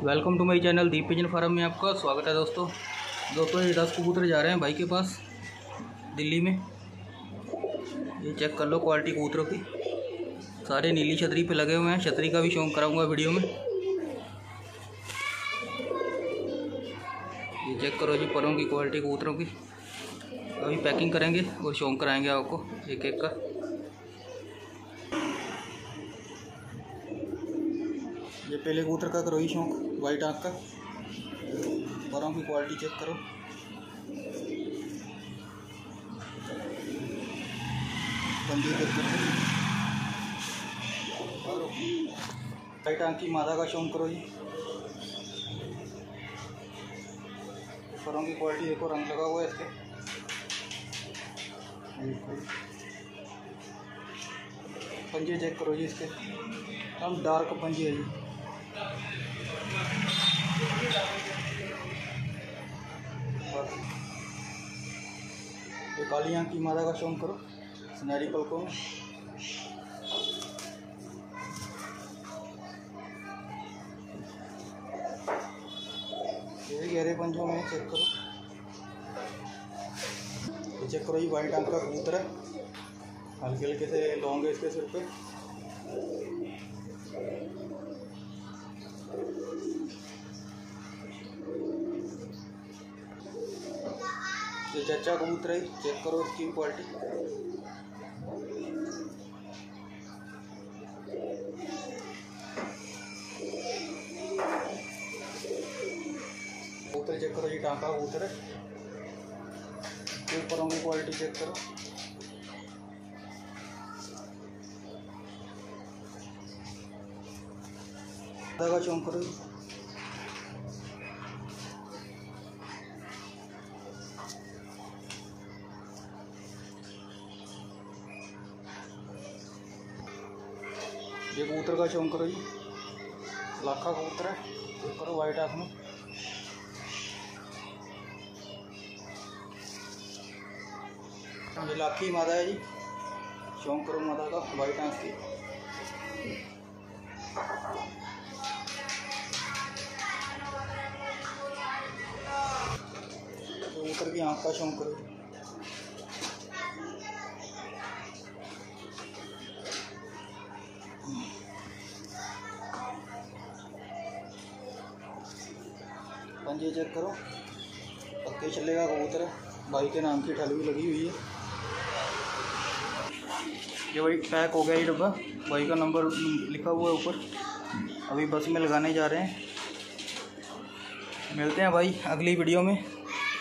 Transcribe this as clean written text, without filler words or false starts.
Welcome to my channel Deep pigeon farm में आपका स्वागत है दोस्तों। ये 10 कबूतर जा रहे हैं भाई के पास दिल्ली में। ये चेक कर लो क्वालिटी कबूतरों की, सारे नीली छतरी पे लगे हुए हैं। छतरी का भी शौक कराऊंगा वीडियो में। ये चेक करो जी परों की क्वालिटी कबूतरों की। अभी पैकिंग करेंगे और शौक कराएंगे आपको एक एक का। ये पहले कबूतर का करो ही शौक, वाइट आँख का। परों की क्वालिटी चेक करो। वाइट आँख की मादा का शौक करो जी। परों की क्वालिटी देखो, रंग लगा हुआ है इसके। पंजे चेक करो जी इसके, हम डार्क पंजे है जी। ये काली आँख की मादा का शौक करो, सुनहरी पलकों में। ये गहरे पंजों में चेक करो। ये चेक करो ये वाइट आँख का कबूतर है, हल्के हल्के से लौंग है इसके सिर पे। ये चच्चा कबूतर है, चेक करो इसकी क्वालिटी। कबूतर चेक करो, ये टांका कबूतर है। ऊपरों की क्वालिटी चेक करो। धागा चौंक करो। ये कबूतर का शौक करो जी, लाखा कबूतर है, चेक करो वाइट आँख में। ये लाखी मादा है जी, शौक करो मादा का, वाइट आँख की। कबूतर की आँख का शौक करो। पंजे चेक करो, पक्के चलेगा कबूतर है, भाई के नाम की ठल भी लगी हुई है। ये वही पैक हो गया ये डब्बा, भाई का नंबर लिखा हुआ है ऊपर। अभी बस में लगाने जा रहे हैं। मिलते हैं भाई अगली वीडियो में।